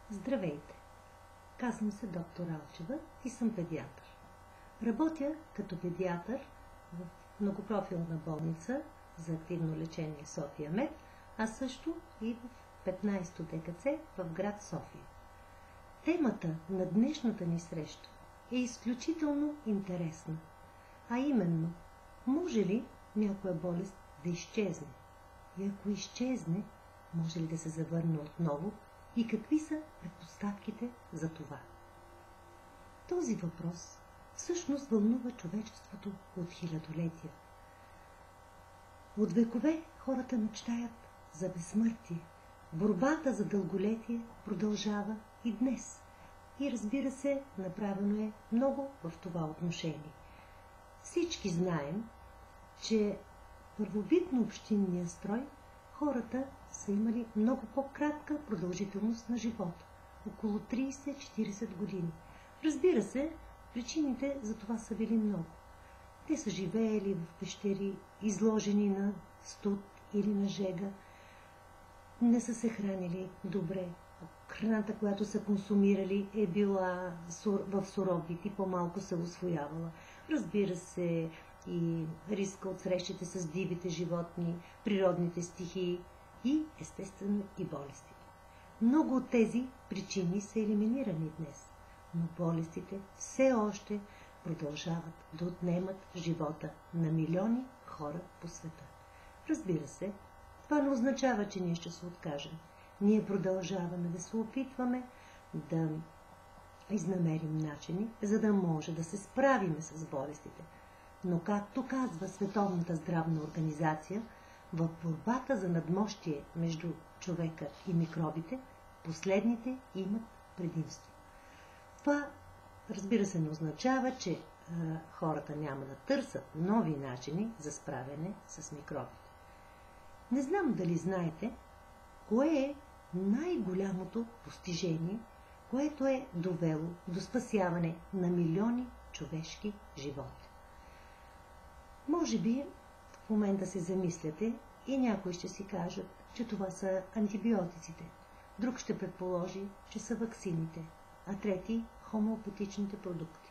Здравейте! Казвам се доктор Алчева и съм педиатър. Работя като педиатър в многопрофилна болница за активно лечение София Мед, а също и в 15-то ДКЦ в град София. Темата на днешната ни среща е изключително интересна, а именно, може ли някоя болест да изчезне? И ако изчезне, може ли да се завърне отново? И какви са предпоставките за това? Този въпрос всъщност вълнува човечеството от хилядолетия. От векове хората мечтаят за безсмъртие. Борбата за дълголетие продължава и днес. И разбира се, направено е много в това отношение. Всички знаем, че първобитно общинния строй хората са имали много по-кратка продължителност на живота. Около 30-40 години. Разбира се, причините за това са били много. Те са живеели в пещери, изложени на студ или на жега. Не са се хранили добре. Храната, която са консумирали, е била в суров вид и по-малко се усвоявала. Разбира се, и риска от срещите с дивите животни, природните стихии и, естествено, и болестите. Много от тези причини са елиминирани днес, но болестите все още продължават да отнемат живота на милиони хора по света. Разбира се, това не означава, че ние ще се откажем. Ние продължаваме да се опитваме да изнамерим начини, за да може да се справиме с болестите. Но както казва Световната здравна организация, в борбата за надмощие между човека и микробите, последните имат предимство. Това, разбира се, не означава, че хората няма да търсят нови начини за справяне с микробите. Не знам дали знаете, кое е най-голямото постижение, което е довело до спасяване на милиони човешки животи. Може би в момента се замисляте и някои ще си кажат, че това са антибиотиците. Друг ще предположи, че са ваксините, а трети – хомеопатичните продукти.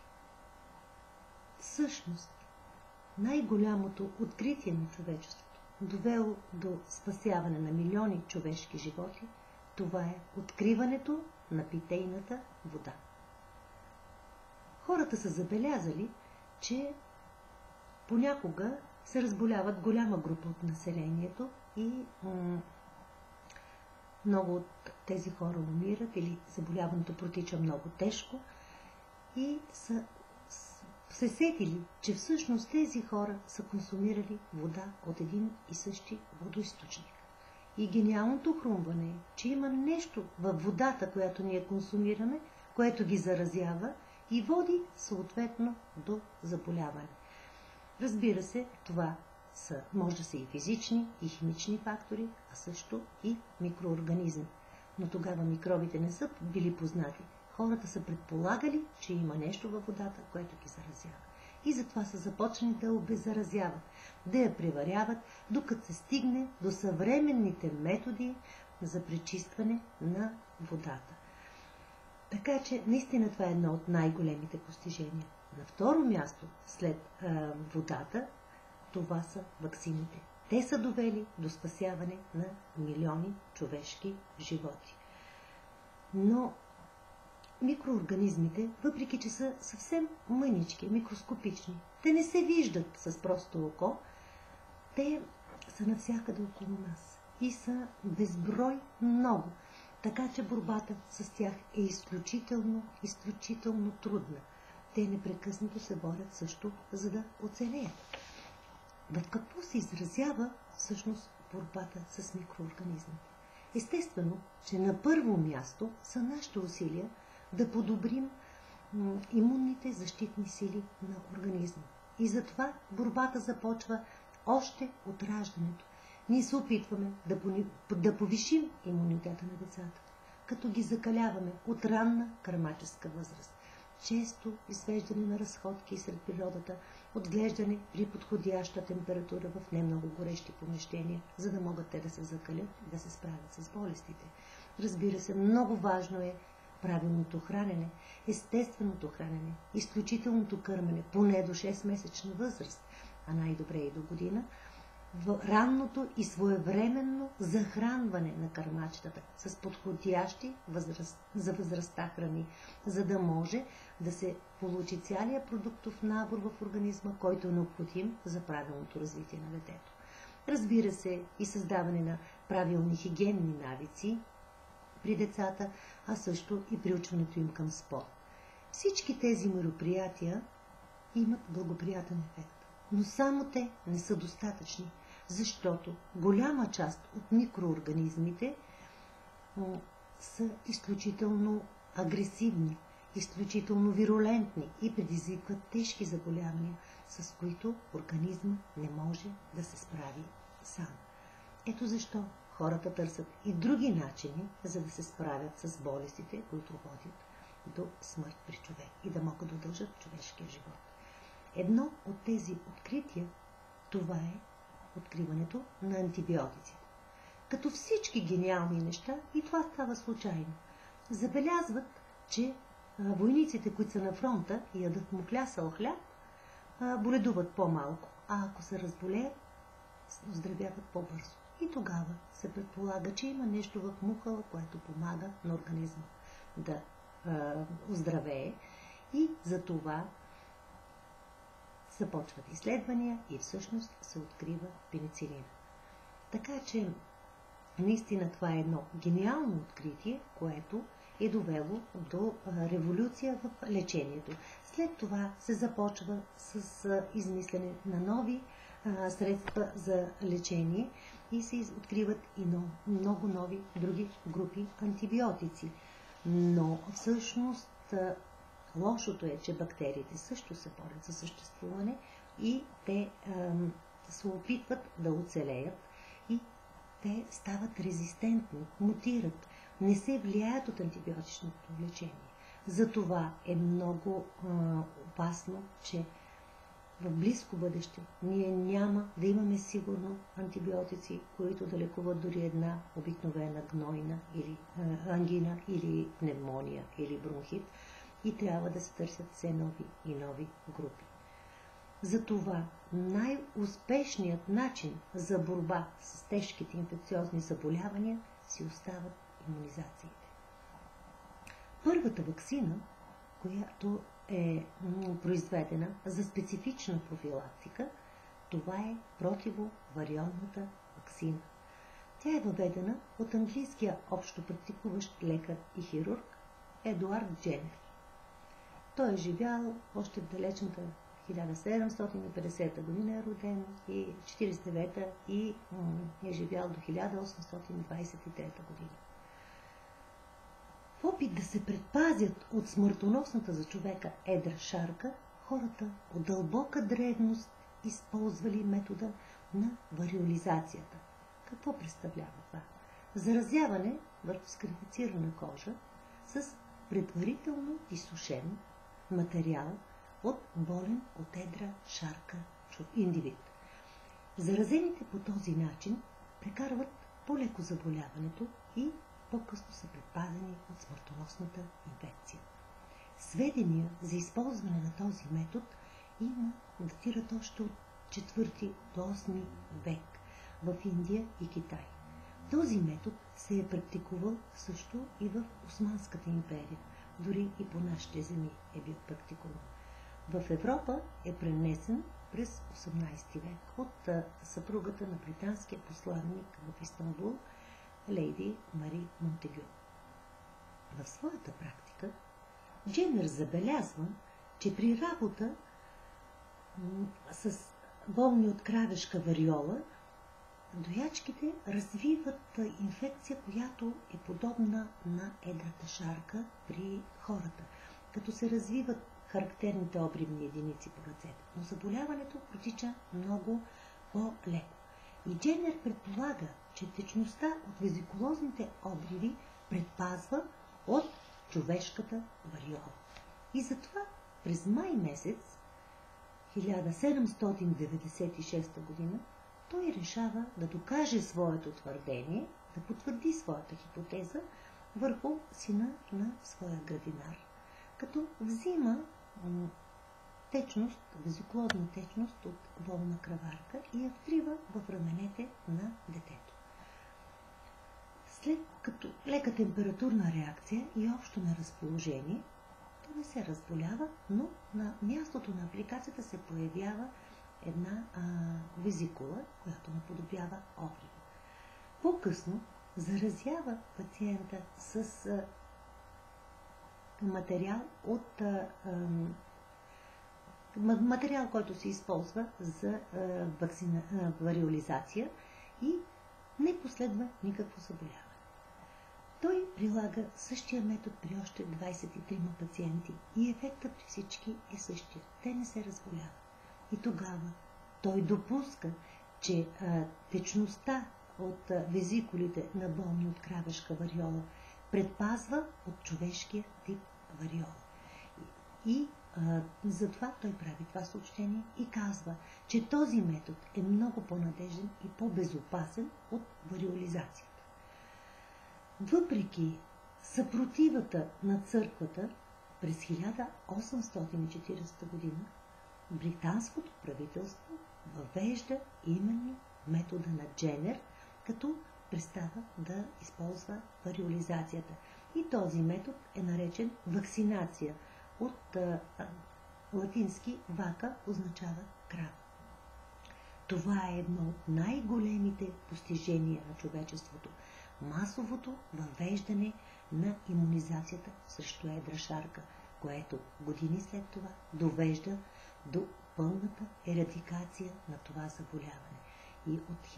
Всъщност, най-голямото откритие на човечеството, довело до спасяване на милиони човешки животи, това е откриването на питейната вода. Хората са забелязали, че понякога се разболяват голяма група от населението и много от тези хора умират или заболяването протича много тежко и са се сетили, че всъщност тези хора са консумирали вода от един и същи водоизточник. И гениалното хрумване е, че има нещо във водата, която ние консумираме, което ги заразява и води съответно до заболяване. Разбира се, това може да са и физични, и химични фактори, а също и микроорганизми. Но тогава микробите не са били познати. Хората са предполагали, че има нещо във водата, което ги заразява. И затова са започнали да обеззаразяват, да я преваряват, докато се стигне до съвременните методи за пречистване на водата. Така че, наистина това е едно от най-големите постижения. На второ място, след водата, това са ваксините. Те са довели до спасяване на милиони човешки животи. Но микроорганизмите, въпреки че са съвсем мънички, микроскопични, те не се виждат с просто око, те са навсякъде около нас и са безброй много. Така че борбата с тях е изключително трудна. Те непрекъснато се борят също, за да оцелеят. В какво се изразява всъщност борбата с микроорганизмите? Естествено, че на първо място са нашите усилия да подобрим имунните защитни сили на организма. И затова борбата започва още от раждането. Ние се опитваме да повишим имунитета на децата, като ги закаляваме от ранна кърмаческа възраст. Често извеждане на разходки сред природата, отглеждане при подходяща температура в не много горещи помещения, за да могат те да се закалят и да се справят с болестите. Разбира се, много важно е правилното хранене, естественото хранене, изключителното кърмене, поне до 6-месечна възраст, а най-добре и до година, в ранното и своевременно захранване на кърмачетата с подходящи за възрастта храни, за да може да се получи целият продуктов набор в организма, който е необходим за правилното развитие на детето. Разбира се, и създаване на правилни хигиенни навици при децата, а също и приучването им към спорт. Всички тези мероприятия имат благоприятен ефект, но само те не са достатъчни, защото голяма част от микроорганизмите са изключително агресивни, изключително вирулентни и предизвикват тежки заболявания, с които организма не може да се справи сам. Ето защо хората търсят и други начини, за да се справят с болестите, които водят до смърт при човек и да могат да удължат човешкия живот. Едно от тези открития, това е откриването на антибиотиците. Като всички гениални неща, и това става случайно. Забелязват, че войниците, които са на фронта и ядат муклясал хляб, боледуват по-малко, а ако се разболеят, оздравяват по-бързо. И тогава се предполага, че има нещо в мухъла, което помага на организма да оздравее, и за това започват изследвания и всъщност се открива пеницилин. Така че наистина това е едно гениално откритие, което е довело до революция в лечението. След това се започва с измислене на нови средства за лечение и се откриват и много нови други групи антибиотици. Но всъщност лошото е, че бактериите също се борят за съществуване и те се опитват да оцелеят и те стават резистентни, мутират, не се влияят от антибиотичното лечение. Затова е много опасно, че в близко бъдеще ние няма да имаме сигурно антибиотици, които да лекуват дори една обикновена гнойна или ангина или пневмония или бронхит, и трябва да се търсят все нови и нови групи. Затова най-успешният начин за борба с тежките инфекциозни заболявания си остават имунизациите. Първата ваксина, която е произведена за специфична профилактика, това е противовариолната ваксина. Тя е въведена от английския общо практикуващ лекар и хирург Едуард Дженер. Той е живял още в далечната 1750 година е роден и 49-та и е живял до 1823 година. В опит да се предпазят от смъртоносната за човека едра шарка, хората от дълбока древност използвали метода на вариолизацията. Какво представлява това? Заразяване върху скарифицирана кожа с предварително изсушен материал от болен от едра шарка индивид. Заразените по този начин прекарват по-леко заболяването и по-късно са предпазени от смъртоносната инфекция. Сведения за използване на този метод датират още от 4 до 8 век в Индия и Китай. Този метод се е практикувал също и в Османската империя, дори и по нашите земи е бил практикуван. В Европа е пренесен през 18 век от съпругата на британския посланник в Истанбул, лейди Мари Монтегю. В своята практика Дженер забелязва, че при работа с болни от кравешка вариола, доячките развиват инфекция, която е подобна на едрата шарка при хората, като се развиват характерните обривни единици по ръцете. Но заболяването протича много по-леко. И Дженер предполага, че течността от везикулозните обриви предпазва от човешката вариола. И затова през май месец 1796 година той решава да докаже своето твърдение, да потвърди своята хипотеза върху сина на своя градинар, като взима течност, безоклодна течност от волна кръварка и я втрива в раменете на детето. След като лека температурна реакция и общо на разположение, то не се разболява, но на мястото на апликацията се появява една везикула, която наподобява обрива. По-късно заразява пациента с материал, който се използва за вариолизация и не последва никакво заболяване. Той прилага същия метод при още 23 пациенти и ефектът при всички е същия. Те не се разболяват. И тогава той допуска, че течността от везикулите на болни от кравешка вариола предпазва от човешкия тип вариола. И затова той прави това съобщение и казва, че този метод е много по-надежден и по-безопасен от вариолизацията. Въпреки съпротивата на църквата през 1840 година, британското правителство въвежда именно метода на Дженер, като престава да използва вариолизацията. И този метод е наречен вакцинация. От латински вака означава крава. Това е едно от най-големите постижения на човечеството. Масовото въвеждане на имунизацията срещу едра шарка, което години след това довежда до пълната ерадикация на това заболяване. И от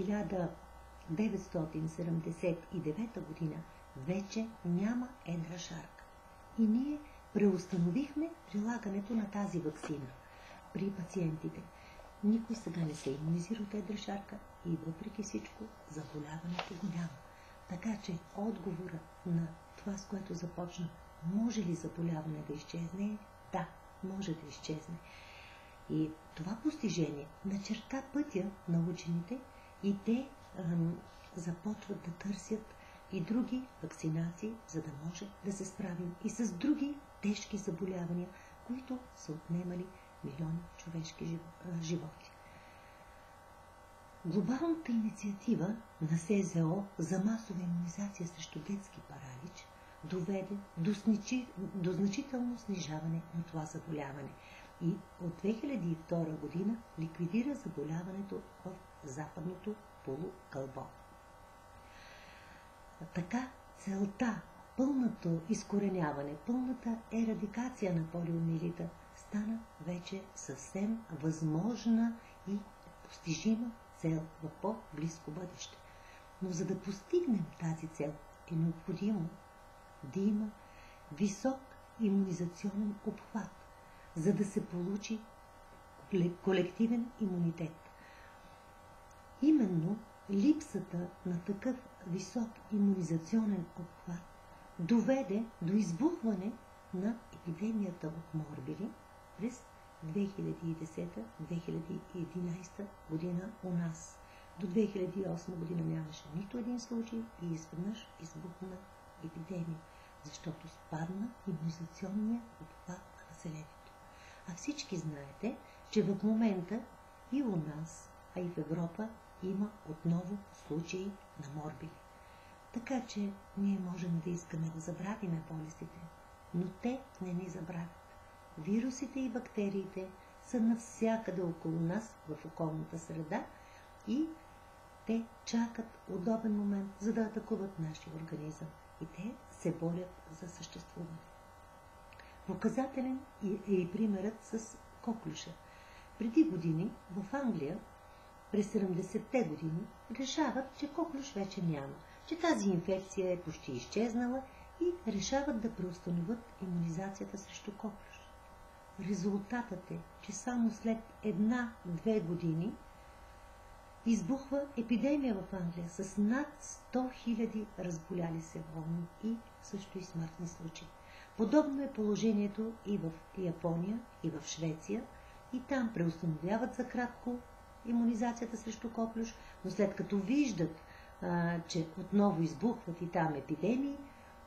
1979 година вече няма едра шарка. И ние преустановихме прилагането на тази ваксина при пациентите. Никой сега не се имунизира от едра шарка и въпреки всичко заболяването го няма. Така че отговора на това, с което започна, може ли заболяване да изчезне? Да, може да изчезне. И това постижение начерта пътя на учените и те започват да търсят и други вакцинации, за да може да се справим и с други тежки заболявания, които са отнемали милиони човешки животи. Глобалната инициатива на СЗО за масова имунизация срещу детски паралич доведе до значително снижаване на това заболяване и от 2002 година ликвидира заболяването в западното полукълбо. Така целта, пълното изкореняване, пълната ерадикация на полиомиелита стана вече съвсем възможна и постижима цел в по-близко бъдеще. Но за да постигнем тази цел е необходимо да има висок имунизационен обхват, за да се получи колективен имунитет. Именно липсата на такъв висок имунизационен обхват доведе до избухване на епидемията от морбили през 2010-2011 година у нас. До 2008 година нямаше нито един случай и изведнъж избухна епидемия, защото спадна имунизационния обхват на населението. А всички знаете, че в момента и у нас, а и в Европа има отново случаи на морбили. Така че ние можем да искаме да забравим болестите, но те не ни забравят. Вирусите и бактериите са навсякъде около нас в околната среда и те чакат удобен момент, за да атакуват нашия организъм. И те се борят за съществуване. Показателен е и примерът с коклюша. Преди години в Англия, през 70-те години, решават, че коклюш вече няма, че тази инфекция е почти изчезнала и решават да преустановят имунизацията срещу коклюш. Резултатът е, че само след 1-2 години избухва епидемия в Англия с над 100 000 разболяли се болни и също и смъртни случаи. Подобно е положението и в Япония, и в Швеция, и там преустановяват за кратко имунизацията срещу коклюш, но след като виждат, че отново избухват и там епидемии,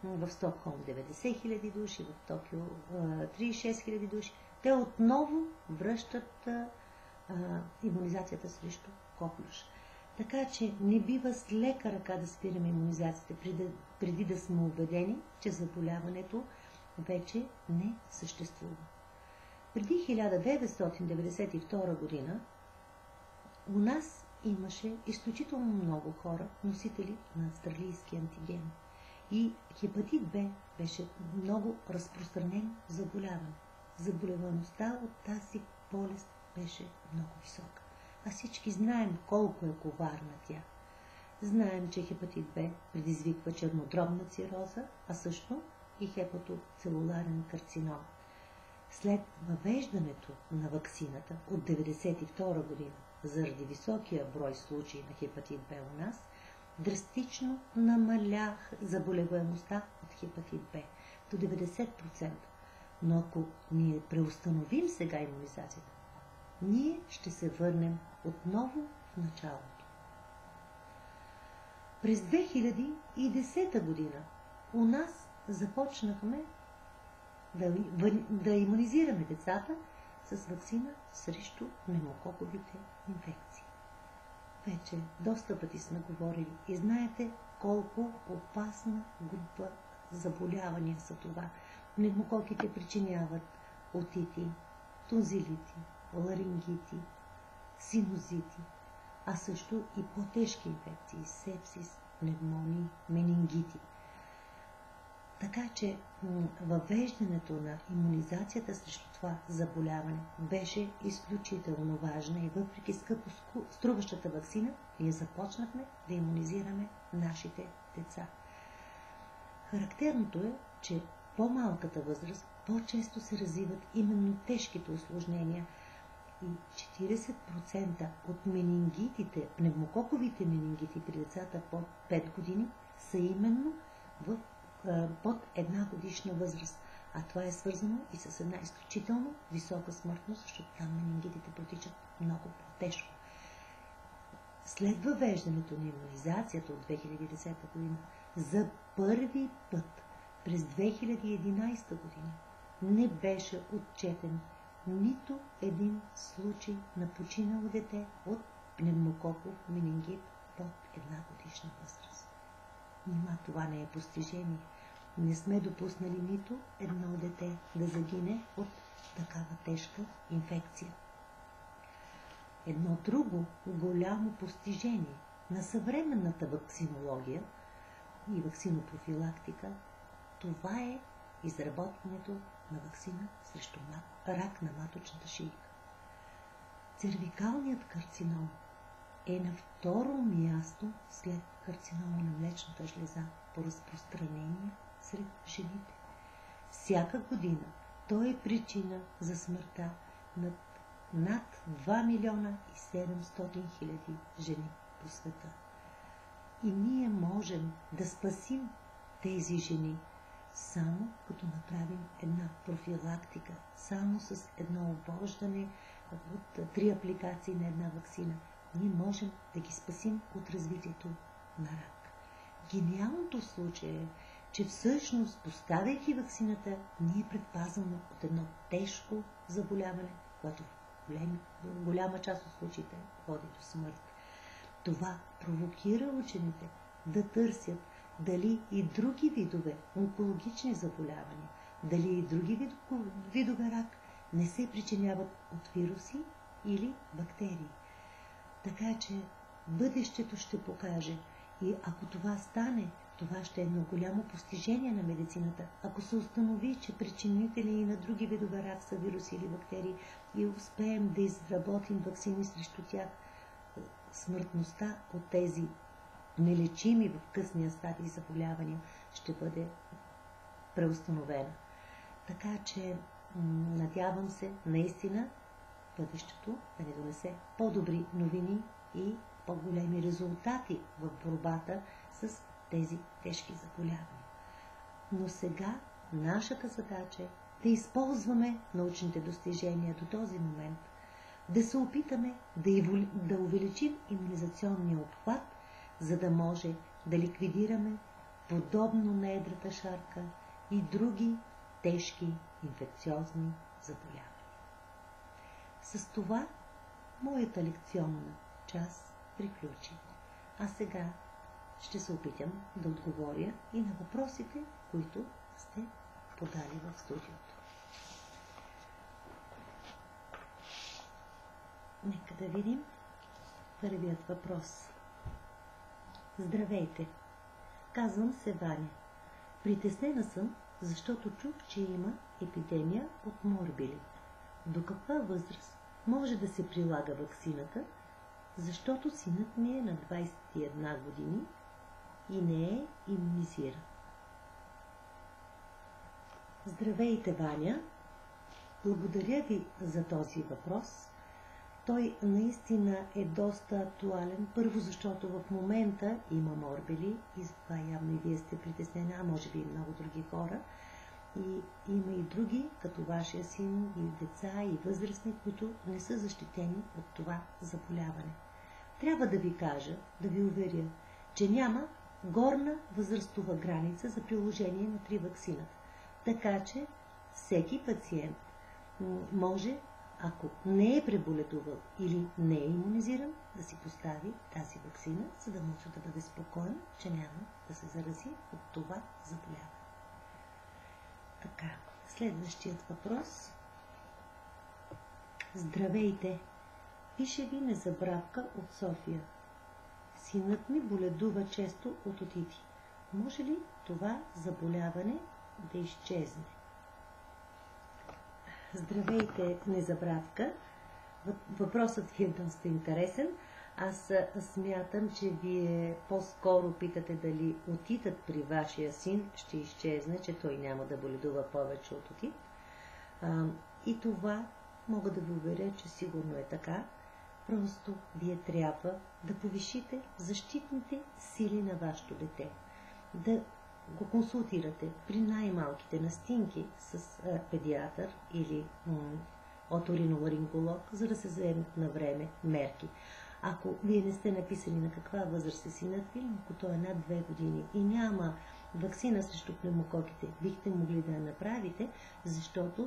в Стокхолм 90 000 души, в Токио 36 000 души. Те отново връщат имунизацията срещу коклюш. Така че не бива с лека ръка да спираме имунизацията, преди да сме убедени, че заболяването вече не съществува. Преди 1992 година у нас имаше изключително много хора, носители на австралийски антиген. И хепатит Б беше много разпространено заболяване. Заболеваността от тази болест беше много висока. А всички знаем колко е коварна тя. Знаем, че хепатит Б предизвиква чернодробна цироза, а също и хепатоцелуларен карцином. След въвеждането на ваксината от 1992 година, заради високия брой случаи на хепатит Б у нас, драстично намалях заболеваемостта от хепатит Б до 90%. Но ако ние преустановим сега имунизацията, ние ще се върнем отново в началото. През 2010 година у нас започнахме да имунизираме децата с ваксина срещу пневмококовите инфекции. Вече доста пъти сме говорили и знаете колко опасна група заболявания са това. Пневмококите причиняват отити, тонзилити, ларингити, синузити, а също и по-тежки инфекции, сепсис, пневмонии, менингити. Така че въвеждането на имунизацията срещу това заболяване беше изключително важна и въпреки скъпо струващата ваксина, ние започнахме да имунизираме нашите деца. Характерното е, че по-малката възраст по-често се развиват именно тежките усложнения и 40% от менингитите, пневмококовите менингити при децата под 5 години са именно под 1 годишна възраст. А това е свързано и с една изключително висока смъртност, защото там менингитите протичат много по-тежко. След въвеждането на имунизацията от 2010 година, за първи път през 2011 година не беше отчетен нито един случай на починало дете от пневмококов менингит под 1 годишна възраст. Нима това не е постижение. Не сме допуснали нито едно дете да загине от такава тежка инфекция. Едно друго голямо постижение на съвременната ваксинология и ваксинопрофилактика, това е изработването на ваксина срещу рак на маточната шийка. Цервикалният карцином е на второ място след карцинома на млечната жлеза по разпространение сред жените. Всяка година той е причина за смъртта над 2 милиона и 700 хиляди жени по света. И ние можем да спасим тези жени само като направим една профилактика, само с едно обождане от 3 апликации на една ваксина. Ние можем да ги спасим от развитието на рак. Гениалното в случая е, че всъщност, поставяйки ваксината, ние предпазваме от едно тежко заболяване, което в голяма част от случаите води до смърт. Това провокира учените да търсят дали и други видове онкологични заболявания, дали и други видове рак не се причиняват от вируси или бактерии. Така че бъдещето ще покаже и ако това стане, това ще е едно голямо постижение на медицината. Ако се установи, че причинители и на други видове рак са вируси или бактерии и успеем да изработим ваксини срещу тях, смъртността от тези нелечими в късния стадий заболявания ще бъде преустановена. Така че надявам се наистина бъдещето да ни донесе по-добри новини и по-големи резултати в борбата с тези тежки заболявания. Но сега нашата задача е да използваме научните достижения до този момент, да се опитаме да увеличим имунизационния обхват, за да може да ликвидираме подобно на едрата шарка и други тежки инфекциозни заболявания. С това моята лекционна част приключи. А сега ще се опитам да отговоря и на въпросите, които сте подали в студиото. Нека да видим първият въпрос. Здравейте! Казвам се Ваня. Притеснена съм, защото чух, че има епидемия от морбили. До каква възраст може да се прилага ваксината, защото синът ми е на 21 години и не е имунизиран. Здравейте, Ваня! Благодаря ви за този въпрос. Той наистина е доста актуален. Първо, защото в момента има морбили и затова явно и вие сте притеснени, а може би и много други хора. И има и други, като вашия син, и деца, и възрастни, които не са защитени от това заболяване. Трябва да ви кажа, да ви уверя, че няма горна възрастова граница за приложение на 3 ваксината. Така че всеки пациент може, ако не е преболедувал или не е имунизиран, да си постави тази ваксина, за да може да бъде спокоен, че няма да се зарази от това заболяване. Така, следващият въпрос. Здравейте! Пише ви Незабравка от София. Синът ми боледува често от отити. Може ли това заболяване да изчезне? Здравейте, Незабравка! Въпросът ви е доста интересен. Аз смятам, че вие по-скоро питате дали отитът при вашия син ще изчезне, че той няма да боледува повече от отит. И това мога да ви уверя, че сигурно е така. Просто вие трябва да повишите защитните сили на вашето дете. Да го консултирате при най-малките настинки с педиатър или оториноларинголог, за да се вземат на време мерки. Ако вие не сте написали на каква възраст е синът ви, ако той е над 2 години и няма ваксина срещу пневмококите, бихте могли да я направите, защото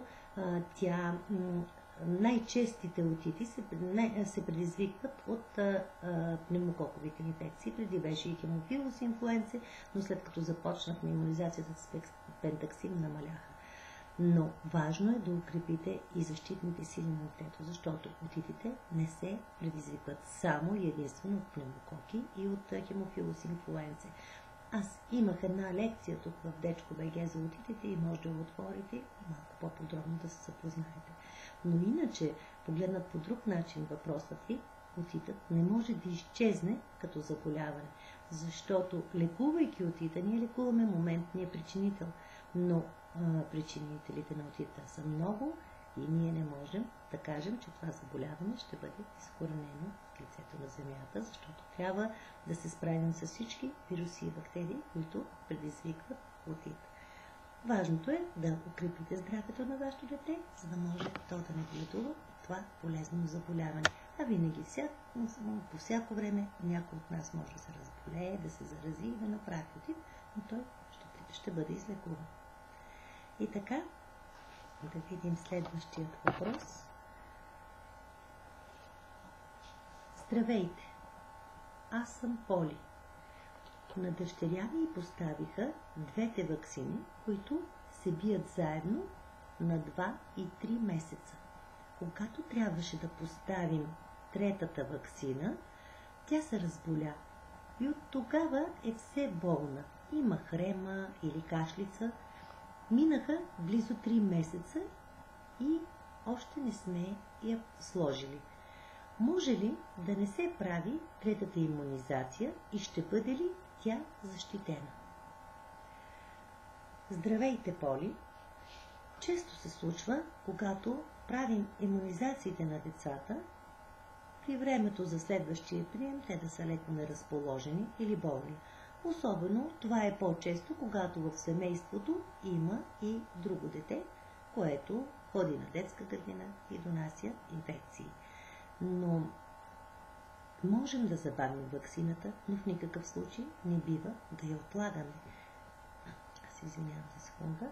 най-честите отити се предизвикват от пневмококовите инфекции. Преди беше и хемофилус инфлуенция, но след като започнахме имунизацията с пентаксим, намаляха. Но важно е да укрепите и защитните сили на детето, защото отитите не се предизвикват само и единствено от пневмококи и от хемофилус инфлуенция. Аз имах една лекция тук в Дечко БГ за отитите и може да го отворите и малко по-подробно да се запознаете. Но иначе, погледнат по друг начин въпросът ви, отитът не може да изчезне като заболяване, защото лекувайки отита, ние лекуваме моментния причинител, но причинителите на отита са много и ние не можем да кажем, че това заболяване ще бъде изкоренено от лицето на Земята, защото трябва да се справим с всички вируси и бактерии, които предизвикват отит. Важното е да укрепите здравето на вашето дете, за да може то да не боледува това полезно заболяване. А винаги по всяко време някой от нас може да се разболее, да се зарази и да направи отит, но той ще бъде излекуван. И така, да видим следващият въпрос. Здравейте! Аз съм Поли. На дъщеря ми поставиха 2 ваксини, които се бият заедно на 2 и 3 месеца. Когато трябваше да поставим 3-та ваксина, тя се разболя и от тогава е все болна. Има хрема или кашлица. Минаха близо 3 месеца и още не сме я сложили. Може ли да не се прави 3-та имунизация и ще бъде ли тя защитена? Здравейте, Поли! Често се случва, когато правим имунизациите на децата, при времето за следващия прием те да са леко неразположени или болни. Особено това е по-често, когато в семейството има и друго дете, което ходи на детска градина и донася инфекции. Но можем да забавим ваксината, но в никакъв случай не бива да я отлагаме. Извинявам се, секунда.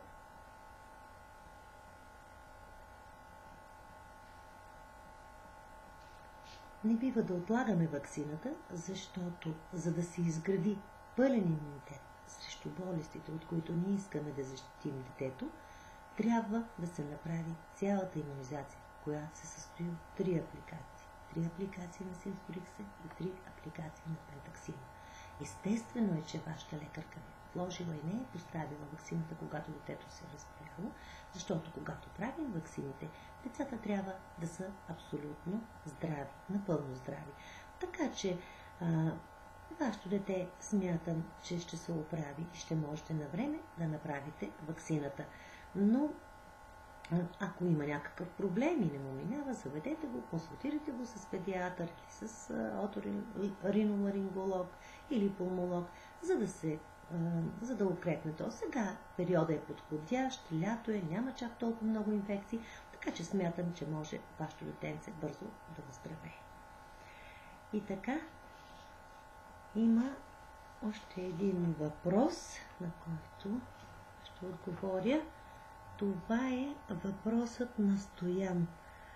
Не бива да отлагаме ваксината, защото за да се изгради пълен имунитет срещу болестите, от които ние искаме да защитим детето, трябва да се направи цялата имунизация, която се състои от 3 апликации. 3 апликации на Симфорикса и 3 апликации на Пентаксина. Естествено е, че вашата лекарка ви е вложила и не е поставила ваксината, когато детето се е разболяло, защото когато правим ваксините, децата трябва да са абсолютно здрави, напълно здрави. Така че вашето дете смятам, че ще се оправи и ще можете на време да направите ваксината. Но ако има някакъв проблем и не му минава, заведете го, консултирайте го с педиатър или с оториноларинголог или пулмолог, за да укрепне то. Сега периода е подходящ, лято е, няма чак толкова много инфекции, така че смятам, че може вашето детенце бързо да въздравее. И така, има още един въпрос, на който ще отговоря. Това е въпросът на Стоян.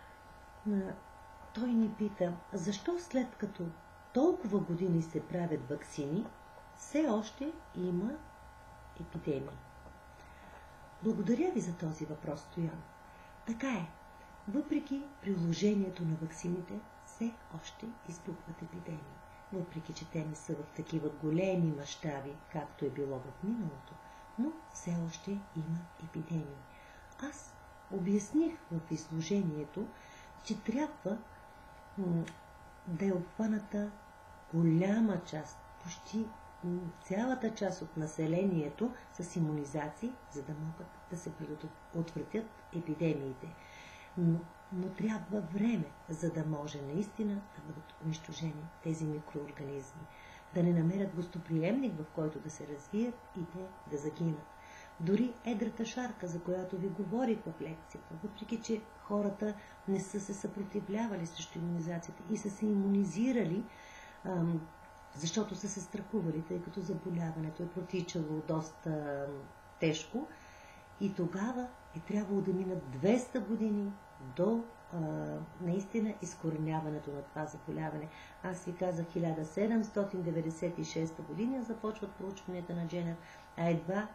Той ни пита, защо след като толкова години се правят ваксини, все още има епидемии? Благодаря ви за този въпрос, Стоян. Така е. Въпреки приложението на ваксините, все още избухват епидемии. Въпреки че те не са в такива големи мащаби, както е било в миналото, но все още има епидемии. Аз обясних в изложението, че трябва да е обхваната голяма част, почти цялата част от населението с имунизации, за да могат да се предотвратят епидемиите. Но трябва време, за да може наистина да бъдат унищожени тези микроорганизми, да не намерят гостоприемник, в който да се развият и да загинат. Дори едрата шарка, за която ви говорих в лекцията, въпреки че хората не са се съпротивлявали срещу имунизацията и са се имунизирали, защото са се страхували, тъй като заболяването е протичало доста тежко, и тогава е трябвало да минат 200 години до наистина изкореняването на това заболяване. Аз ви казах, 1796 година започват проучванията на Дженер, а едва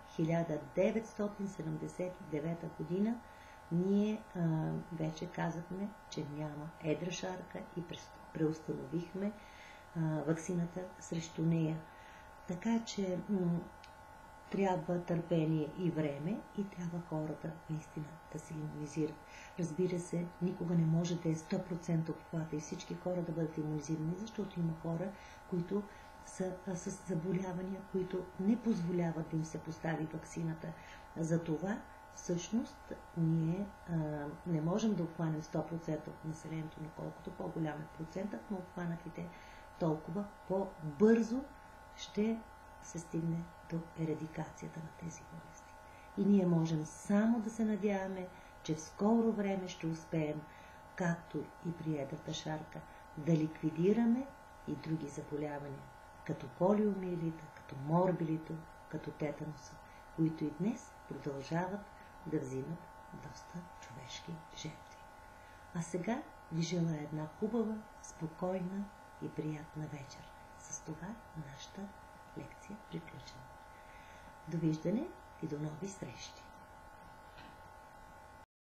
1979 година ние вече казахме, че няма едра шарка и преустановихме ваксината срещу нея. Така че трябва търпение и време и трябва хората наистина да се имунизират. Разбира се, никога не може да е 100% обхвата и всички хора да бъдат имунизирани, защото има хора, които са с заболявания, които не позволяват да им се постави ваксината. Затова всъщност ние не можем да обхванем 100% от населението, но колкото по-голям е процентът на обхванатите, толкова по-бързо ще се стигне до ерадикацията на тези болести. И ние можем само да се надяваме, че в скоро време ще успеем, както и при едрата шарка, да ликвидираме и други заболявания, като полиомиелита, като морбилито, като тетаноса, които и днес продължават да взимат доста човешки жертви. А сега ви желая една хубава, спокойна и приятна вечер. С това нашата лекция приключена. Довиждане и до нови срещи!